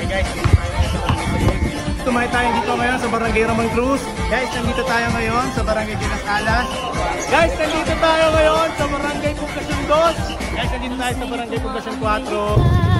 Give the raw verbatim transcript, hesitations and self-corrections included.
guys, tumayo tayo dito ngayon sa Barangay Ramon Cruz. Guys, nandito tayo ngayon sa Barangay de las Alas. Guys, nandito tayo ngayon sa Barangay Poblacion two. Guys, nandito tayo sa Barangay Poblacion four.